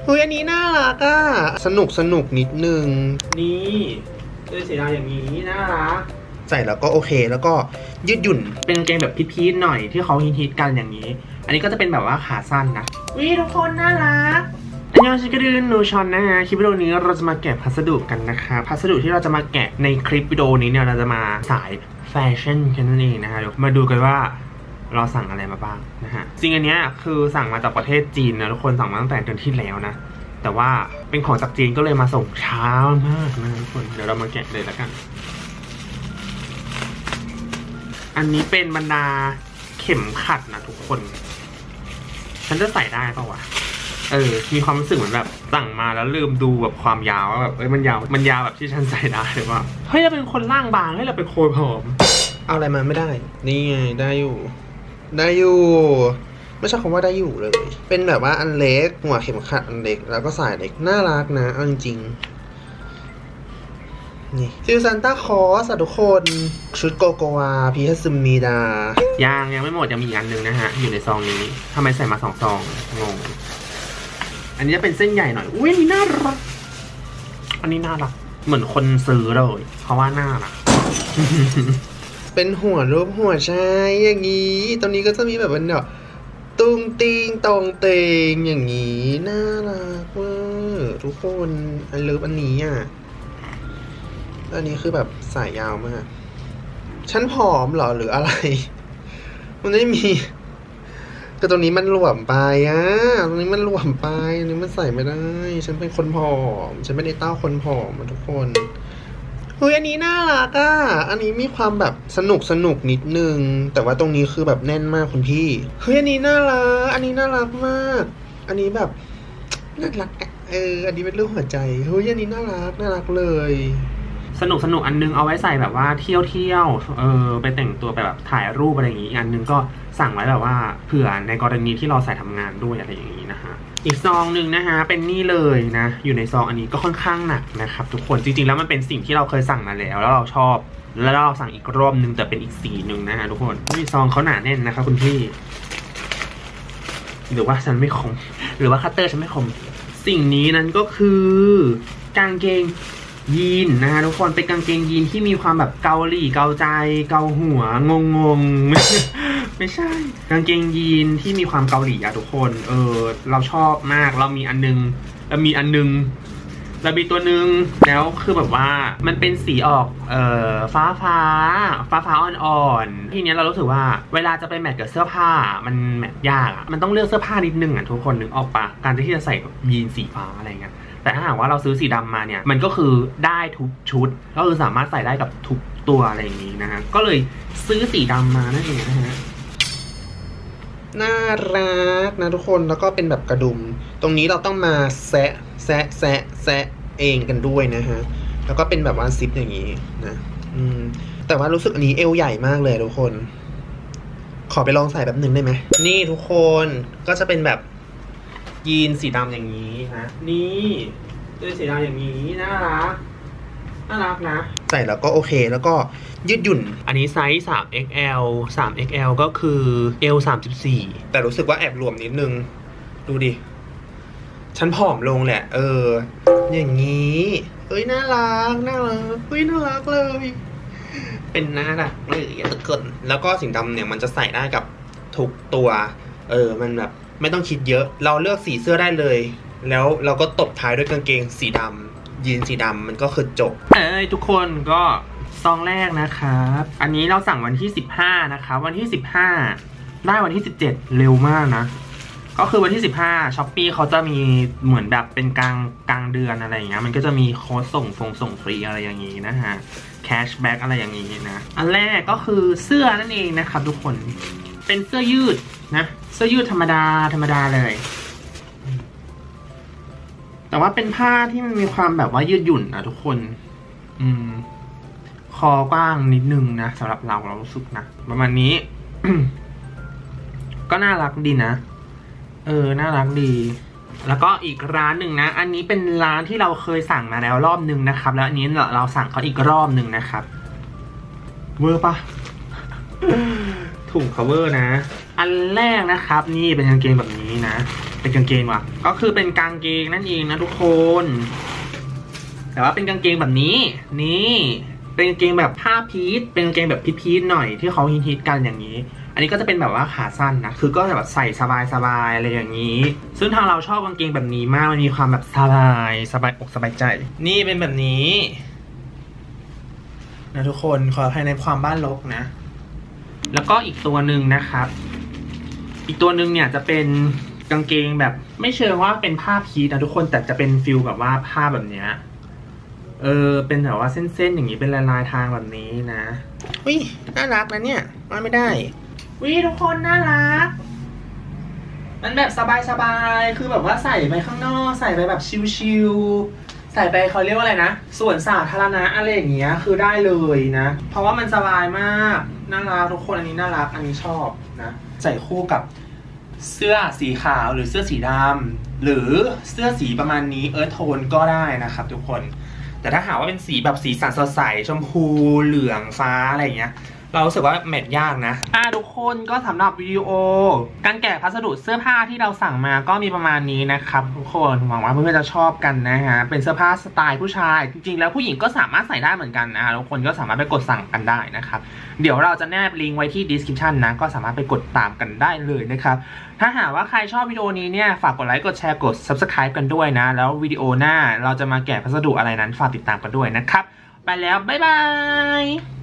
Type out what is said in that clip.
ฮ้ยอันนี้น่ารักอ่ะสนุกนิดนึงนี่ด้วยสีดำอย่างนี้น่ารักใส่แล้วก็โอเคแล้วก็ยืดหยุ่นเป็นกางเกงแบบพีทๆหน่อยที่เขาฮิตกันอย่างนี้อันนี้ก็จะเป็นแบบว่าขาสั้นนะวิทุกคนน่ารักอันยองชิคกี้พายนูชอนนะฮะคลิปวิดีโอนี้เราจะมาแกะพัสดุกันนะคะพัสดุที่เราจะมาแกะในคลิปวิดีโอนี้เนี่ยเราจะมาสายแฟชั่นกันนั่นเองนะคะเดี๋ยวมาดูกันว่าเราสั่งอะไรมาบ้างนะฮะจริงอันเนี้ยคือสั่งมาจากประเทศจีนนะทุกคนสั่งมาตั้งแต่เดือนที่แล้วนะแต่ว่าเป็นของจากจีนก็เลยมาส่งช้ามากนะทุกคนเดี๋ยวเรามาแกะเลยแล้วกันอันนี้เป็นบรรดาเข็มขัดนะทุกคนฉันจะใส่ได้ป่าวะมีความรู้สึกเหมือนแบบสั่งมาแล้วลืมดูแบบความยาวว่าแบบมันยาวแบบที่ฉันใส่ได้หรือว่าเฮ้ยเราเป็นคนร่างบางให้เราเป็นโคยผอมเอาอะไรมาไม่ได้นี่ไงได้อยู่ไม่ใช่คำว่าได้อยู่เลยเป็นแบบว่าอันเล็กหัวเข็มขัดอันเล็กแล้วก็สายเล็กน่ารักนะเอาจริงนี่ฟิวซันต้าคอสทุกคนชุดโกโกวาพีฮัสมีดายังไม่หมดยังมีอีกอันนึงนะฮะอยู่ในซองนี้ทำไมใส่มา2 ซองงงอันนี้จะเป็นเส้นใหญ่หน่อยอุ้ยอันนี้น่ารักเหมือนคนซื้อเลยเพราะว่าน่ารัก เป็นหัวรูปหัวใจอย่างนี้ตรงนี้ก็จะมีแบบเป็นแบบตุ้งติงตองเตงอย่างนี้น่ารักเวอร์ทุกคนอันเลิฟอันนี้อ่ะอันนี้คือแบบสายยาวมากฉันผอมเหรอหรืออะไรมันไม่มีก็ตรงนี้มันหลวมไปตรงนี้มันหลวมไปอันนี้มันใส่ไม่ได้ฉันเป็นคนผอมฉันไม่ได้เต้าคนผอมทุกคนเฮ้ยอันนี้น่ารักอันนี้มีความแบบสนุกนิดนึงแต่ว่าตรงนี้คือแบบแน่นมากคุณพี่เฮ้ยอันนี้น่ารักมากอันนี้แบบน่ารักอันนี้เป็นรูปหัวใจเฮ้ยอันนี้น่ารักเลยสนุกอันนึงเอาไว้ใส่แบบว่าเที่ยวไปแต่งตัวไปแบบถ่ายรูปอะไรอย่างงี้อันนึงก็สั่งไว้แบบว่าเผื่อในกรณีที่เราใส่ทำงานด้วยอะไรอย่างงี้นะฮะอีกซองหนึ่งนะฮะเป็นนี่เลยนะอยู่ในซองอันนี้ก็ค่อนข้างหนักนะครับทุกคนจริงๆแล้วมันเป็นสิ่งที่เราเคยสั่งมาแล้วเราชอบแล้วเราสั่งอีกรอบนึงแต่เป็นอีกสีหนึ่งนะฮะทุกคนนี่ซองเขาหนาแน่นนะครับคุณพี่หรือว่าฉันไม่คมหรือว่าคัตเตอร์ฉันไม่คมสิ่งนี้นั้นก็คือกางเกงยีนนะฮะทุกคนเป็นกางเกงยีนที่มีความแบบเกาหลีเกาใจเกาหัวงงไม่ใช่กางเกงยีนที่มีความเกาหลีอะทุกคนเราชอบมากเรามีอันนึงเรามีตัวนึงแล้วคือแบบว่ามันเป็นสีออกฟ้าอ่อนๆทีนี้เรารู้สึกว่าเวลาจะไปแมทกับเสื้อผ้ามันแมทยากมันต้องเลือกเสื้อผ้านิดนึงทุกคนนึกออกปะการที่จะใส่ยีนสีฟ้าอะไรเงี้ยแต่ถ้าหากว่าเราซื้อสีดำมาเนี่ยมันก็คือได้ทุกชุดก็คือสามารถใส่ได้กับทุกตัวอะไรอย่างนี้นะฮะก็เลยซื้อสีดำมานั่นเองนะฮะน่ารักนะทุกคนแล้วก็เป็นแบบกระดุมตรงนี้เราต้องมาแซะเองกันด้วยนะฮะแล้วก็เป็นแบบว่าซิปอย่างนี้นะแต่ว่ารู้สึกอันนี้เอวใหญ่มากเลยทุกคนขอไปลองใส่แบบนึงได้ไหมนี่ทุกคนก็จะเป็นแบบยีนสีดำอย่างนี้นะนี่ด้วยสีดำอย่างนี้น่ารักนะใส่แล้วก็โอเคแล้วก็ยืดหยุ่นอันนี้ไซส์ 3XL ก็คือ L 34แต่รู้สึกว่าแอบรวมนิดนึงดูดิฉันผอมลงแหละอย่างนี้น่ารักน่ารักเลยเป็นน่ารักเลยทุกคนแล้วก็สีดำเนี่ยมันจะใส่ได้กับทุกตัวมันแบบไม่ต้องคิดเยอะเราเลือกสีเสื้อได้เลยแล้วเราก็ตบท้ายด้วยกางเกงสีดำยีนสีดำมันก็คือจบทุกคนก็ซองแรกนะครับอันนี้เราสั่งวันที่15นะคะวันที่15ได้วันที่17เร็วมากนะก็คือวันที่15 Shopee เขาจะมีเหมือนแบบเป็นกลางเดือนอะไรอย่างเงี้ยมันก็จะมีโค้ดส่งฟรีอะไรอย่างงี้นะฮะแคชแบ็กอะไรอย่างงี้นะอันแรกก็คือเสื้อนั่นเองนะครับทุกคนเป็นเสื้อยืดนะเสื้อยืดธรรมดาเลยแต่ว่าเป็นผ้าที่มันมีความแบบว่ายืดหยุ่นนะทุกคนคอกว้างนิดนึงนะสำหรับเรารู้สึกนะประมาณนี้ ก็น่ารักดีนะน่ารักดีแล้วก็อีกร้านหนึ่งนะอันนี้เป็นร้านที่เราเคยสั่งมาแล้วรอบนึงนะครับแล้วอันนี้เราสั่งเขาอีกรอบนึงนะครับเวอร์ปะ ถุง cover นะอันแรกนะครับนี่เป็นกางเกงแบบนี้นะเป็นกางเกงว่ะก็คือเป็นกางเกงนั่นเองนะทุกคน แต่ว่าเป็นกางเกงแบบนี้นี่เป็นกางเกงแบบผ้าพีทเป็นกางเกงแบบพีทๆหน่อยที่เขาฮิตกันอย่างนี้อันนี้ก็จะเป็นแบบว่าขาสั้นนะคือก็จะแบบใส่สบายๆอะไรอย่างนี้ซึ่งทางเราชอบกางเกงแบบนี้มากมันมีความแบบสบายอกสบายใจนี่เป็นแบบนี้นะทุกคนขออภัยในความบ้านรกนะแล้วก็อีกตัวหนึ่งนะครับอีกตัวหนึ่งเนี่ยจะเป็นกางเกงแบบไม่เชิงว่าเป็นผ้าพีทนะทุกคนแต่จะเป็นฟิลแบบว่าผ้าแบบเนี้ยเป็นแบบว่าเส้นๆอย่างนี้เป็นลายทางแบบนี้นะวิน่ารักนะเนี่ยว่าไม่ได้วิทุกคนน่ารักมันแบบสบายๆคือแบบว่าใส่ไปข้างนอกใส่ไปแบบชิลๆใส่ไปเขาเรียกว่าอะไรนะส่วนสาธารณะอะไรอย่างเงี้ยคือได้เลยนะเพราะว่ามันสบายมากน่ารักทุกคนอันนี้น่ารักอันนี้ชอบนะใส่คู่กับเสื้อสีขาวหรือเสื้อสีดำหรือเสื้อสีประมาณนี้โทนก็ได้นะครับทุกคนแต่ถ้าหากว่าเป็นสีแบบสีสันสดใสชมพูเหลืองฟ้าอะไรอย่างเงี้ยเรารู้สึกว่าแมทยากนะทุกคนก็สำหรับวิดีโอการแกะพัสดุเสื้อผ้าที่เราสั่งมาก็มีประมาณนี้นะครับทุกคนหวังว่าเพื่อนๆจะชอบกันนะฮะเป็นเสื้อผ้าสไตล์ผู้ชายจริงๆแล้วผู้หญิงก็สามารถใส่ได้เหมือนกันนะทุกคนก็สามารถไปกดสั่งกันได้นะครับเดี๋ยวเราจะแนบลิงก์ไว้ที่ description นะก็สามารถไปกดตามกันได้เลยนะครับถ้าหากว่าใครชอบวิดีโอนี้เนี่ยฝากกดไลค์กดแชร์กด subscribe กันด้วยนะแล้ววิดีโอหน้าเราจะมาแกะพัสดุอะไรนั้นฝากติดตามกันด้วยนะครับไปแล้วบ๊ายบาย